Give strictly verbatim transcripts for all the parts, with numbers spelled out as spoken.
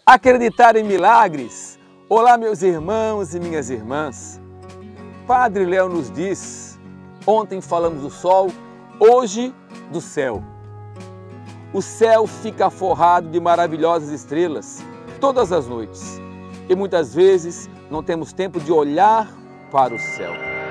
Acreditar em milagres. Olá, meus irmãos e minhas irmãs. Padre Léo nos diz, ontem falamos do sol, hoje do céu. O céu fica forrado de maravilhosas estrelas todas as noites e muitas vezes não temos tempo de olhar para o céu.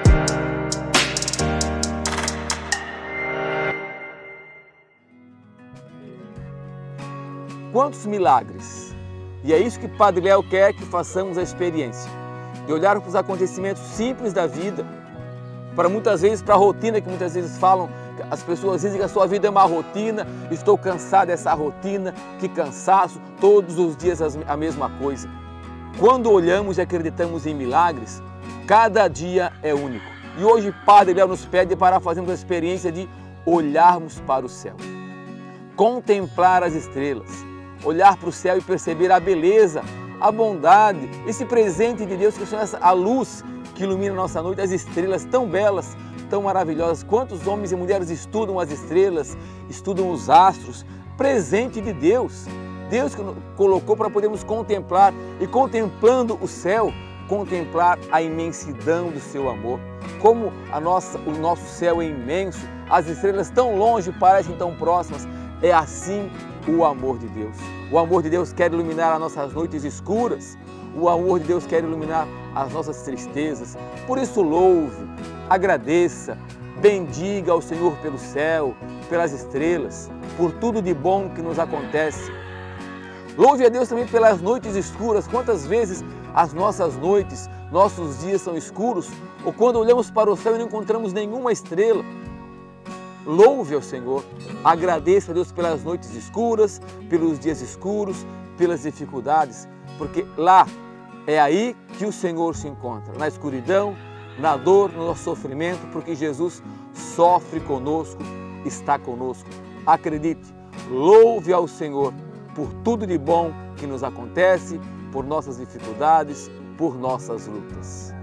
Quantos milagres! E é isso que Padre Léo quer que façamos a experiência, de olhar para os acontecimentos simples da vida, para muitas vezes para a rotina que muitas vezes falam, as pessoas dizem que a sua vida é uma rotina, estou cansado dessa rotina, que cansaço, todos os dias a mesma coisa. Quando olhamos e acreditamos em milagres, cada dia é único. E hoje Padre Léo nos pede para fazermos a experiência de olharmos para o céu, contemplar as estrelas, olhar para o céu e perceber a beleza, a bondade, esse presente de Deus que são essa, a luz que ilumina a nossa noite, as estrelas tão belas, tão maravilhosas. Quantos homens e mulheres estudam as estrelas, estudam os astros, presente de Deus. Deus que colocou para podermos contemplar e contemplando o céu, contemplar a imensidão do seu amor. Como a nossa, o nosso céu é imenso, as estrelas tão longe parecem tão próximas, é assim o amor de Deus. O amor de Deus quer iluminar as nossas noites escuras. O amor de Deus quer iluminar as nossas tristezas. Por isso louve, agradeça, bendiga ao Senhor pelo céu, pelas estrelas, por tudo de bom que nos acontece. Louve a Deus também pelas noites escuras. Quantas vezes as nossas noites, nossos dias são escuros, ou quando olhamos para o céu e não encontramos nenhuma estrela. Louve ao Senhor, agradeça a Deus pelas noites escuras, pelos dias escuros, pelas dificuldades, porque lá é aí que o Senhor se encontra, na escuridão, na dor, no nosso sofrimento, porque Jesus sofre conosco, está conosco. Acredite, louve ao Senhor por tudo de bom que nos acontece, por nossas dificuldades, por nossas lutas.